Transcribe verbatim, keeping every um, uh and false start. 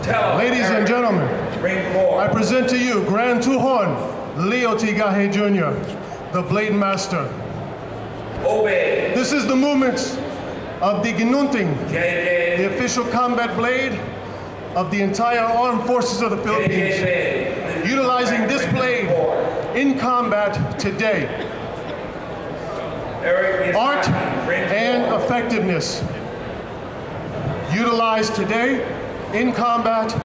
Ladies and gentlemen, I present to you Grand Tuhon, Leo T. Gaje Junior, the Blade Master. Obey. This is the movement of the Ginunting, the official combat blade of the entire armed forces of the Philippines, utilizing this blade in combat today. Art and effectiveness utilized today in combat